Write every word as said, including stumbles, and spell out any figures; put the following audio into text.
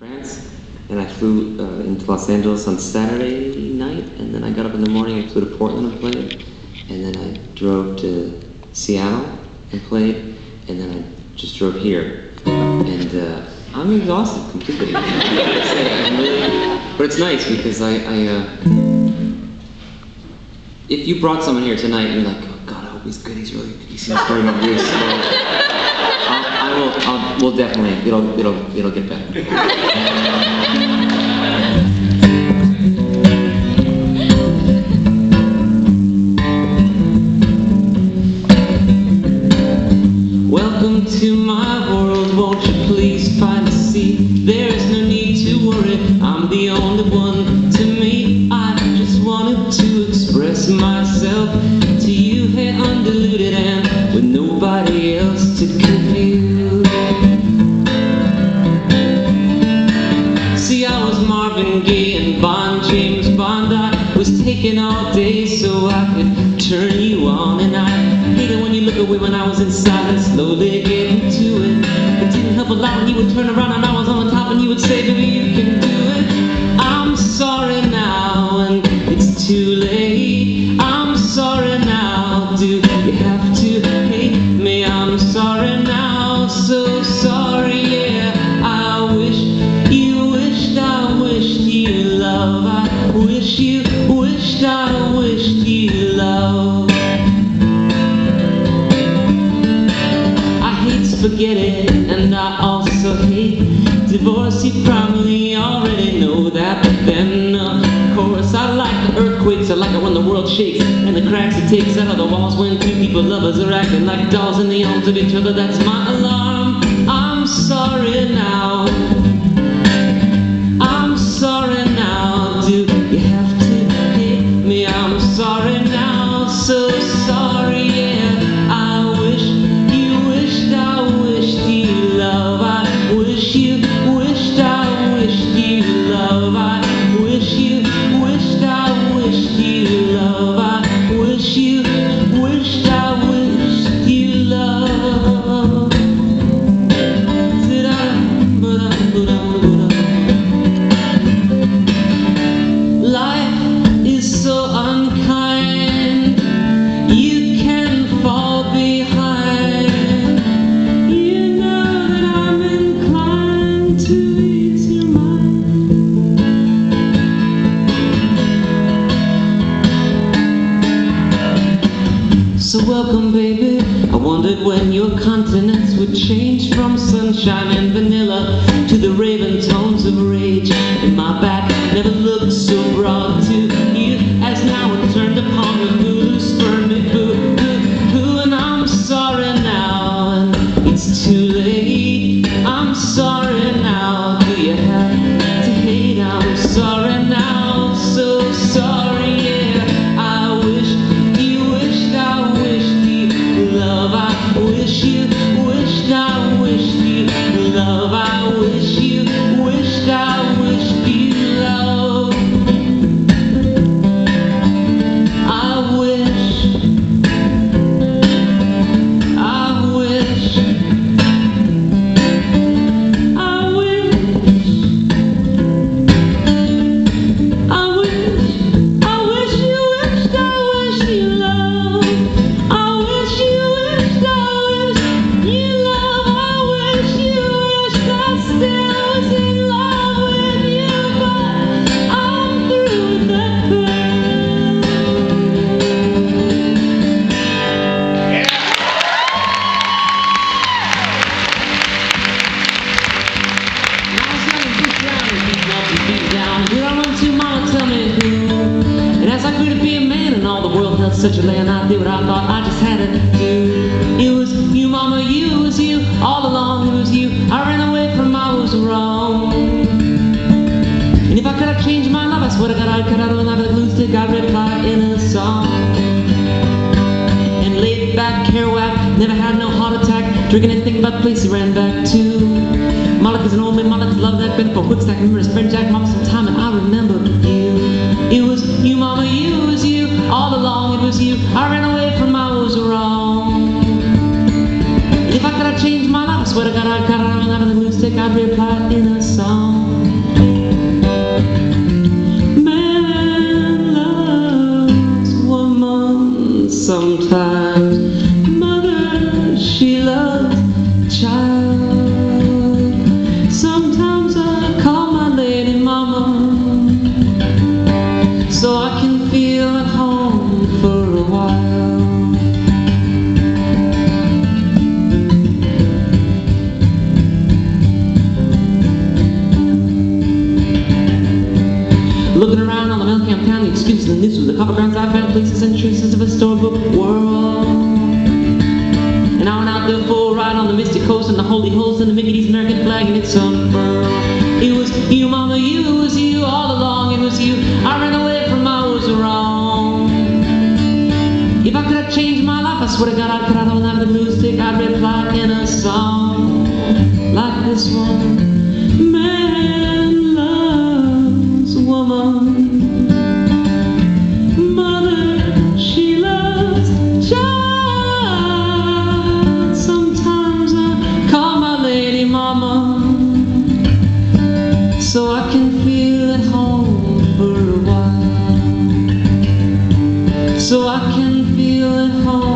France, and I flew uh, into Los Angeles on Saturday night, and then I got up in the morning and flew to Portland and played, and then I drove to Seattle and played, and then I just drove here, and uh, I'm exhausted completely. I say, I'm really, but it's nice because I, I uh, if you brought someone here tonight and you're like, oh God, I hope he's good, he's really, he seems very nervous. So, I will. I'll, we'll definitely. It'll. It'll. It'll get better. Welcome to my world. Won't you please find a seat? There is no need to worry. I'm the only one. To me, I just wanted to express myself to you, hey, undiluted and with nobody else to confuse. See, I was Marvin Gaye and Bond, James Bond. I was taking all day so I could turn you on. And I hated when you look away when I was inside and slowly getting to it. It didn't help a lot when you would turn around and I was on top and you would say, baby, you can do it. I'm sorry now and it's too late. I'm sorry now, do you have to hate me? I'm sorry now, so sorry, yeah. I wish you wished I wished you love. I wish you wished I wished you love. I hate spaghetti and I also hate divorce. You probably already know that, but then of course I like the earthquakes. I like it when the world shakes and the cracks it takes out of the walls when two people lovers are acting like dolls in the arms of each other. That's my alarm. I'm sorry now. I'm sorry now. Do you have to hate me? I'm sorry now. So sorry, yeah. I wish you wished I wished you love. I wish you wished I wished you love. I wish you wished I wished you love. I wish you wished I wished you love. Life is so unkind. You can fall behind. You know that I'm inclined to ease your mind. So welcome, baby. I wondered when your continents would change from sunshine and vanilla to the raven tones of rage. And my back never looked so broad to you as now it turned upon the blue spurn me boo, boo, boo. And I'm sorry now, and it's too late. I'm sorry now. Do you have to hate? I'm sorry now. So sorry, yeah. I wish you wished I wished you love. I wish you wished I wished you love. I wish you wished I wished you love. I wish, I wish, I wish, I wish, I wish you wished I wished you love. I wish you wished I wished you love. I wish you wished I still was in love with you, but I'm through with that girl. When I was young and beat down and beat up and beat down, and I run to mama, tell me who. And as I grew to be a man and all the world held such a land, I did what I thought I just had to do. It was you, mama, you, it was you, all along it was you. I ran away from I was wrong. And if I could have changed my life, I swear to God I'd cut out a knife with a glue stick. I'd reply in a song. And laid back, hair whack, never had no heart attack, drinking anything but place he ran back to. Moloch is an old man, Moloch loved that been for quick stack, remember his friend Jack, mama some time, and I remember you. It was you, mama, you, it was you, all along it was you. I ran away from I was wrong. And if I could have changed my life, I swear to God I'd cut out a knife with a glue stick. I'd reply in a song. Looking around on the Melcamp town, the excuses and the news with the copper grounds I found, places and traces of a storybook world. And I went out there for a ride on the misty coast and the holy holes and the Mickey's American flag and its unfurled. It was you, mama, you, it was you all along, it was you. I ran away from I was wrong. If I could have changed my life, I swear to God I'd cut out all night the blue stick. I'd reply in a song like this one. Man loves woman, mother, she loves child. Sometimes I call my lady mama, so I can feel at home for a while. So I can feel at home.